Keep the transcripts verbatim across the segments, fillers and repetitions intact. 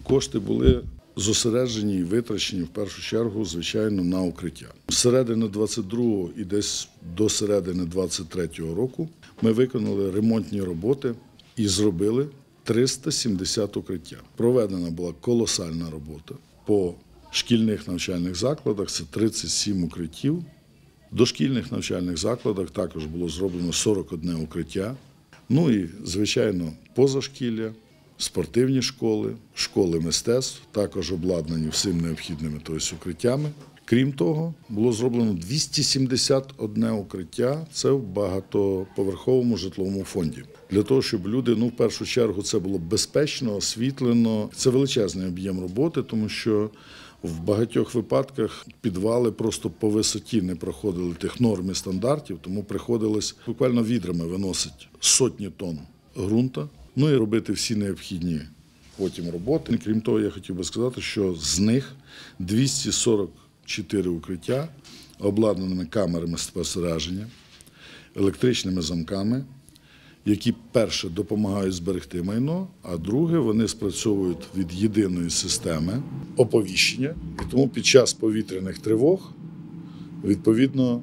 Кошти були зосереджені і витрачені в першу чергу, звичайно, на укриття. З середини двадцять другого і десь до середини двадцять третього року ми виконали ремонтні роботи і зробили триста сімдесят укриття. Проведена була колосальна робота по шкільних навчальних закладах, це тридцять сім укриттів. В дошкільних навчальних закладах також було зроблено сорок одне укриття. Ну і, звичайно, позашкілля, спортивні школи, школи мистецтв, також обладнані всім необхідними тобто, укриттями. Крім того, було зроблено двісті сімдесят одне укриття, це в багатоповерховому житловому фонді. Для того, щоб люди, ну, в першу чергу, це було безпечно, освітлено. Це величезний об'єм роботи, тому що в багатьох випадках підвали просто по висоті не проходили тих норм і стандартів, тому приходилось буквально відрами виносити сотні тонн ґрунту, ну і робити всі необхідні потім роботи. Крім того, я хотів би сказати, що з них двісті сорок чотири укриття обладнаними камерами спостереження, електричними замками, які, перше, допомагають зберегти майно, а друге, вони спрацьовують від єдиної системи оповіщення. І тому під час повітряних тривог, відповідно,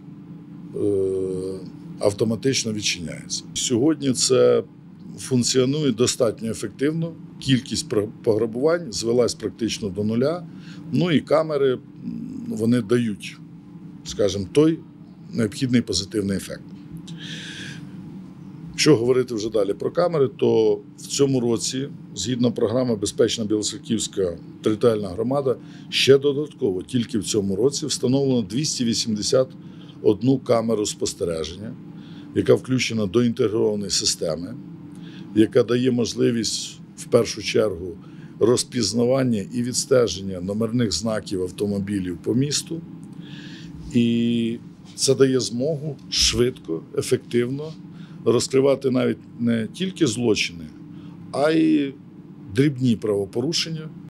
автоматично відчиняється. Сьогодні це функціонує достатньо ефективно, кількість пограбувань звелась практично до нуля, ну і камери, вони дають, скажімо, той необхідний позитивний ефект. Якщо говорити вже далі про камери, то в цьому році, згідно програми «Безпечна Білоцерківська територіальна громада», ще додатково, тільки в цьому році, встановлено двісті вісімдесят одну камеру спостереження, яка включена до інтегрованої системи, яка дає можливість, в першу чергу, розпізнавання і відстеження номерних знаків автомобілів по місту. І це дає змогу швидко, ефективно розкривати навіть не тільки злочини, а й дрібні правопорушення.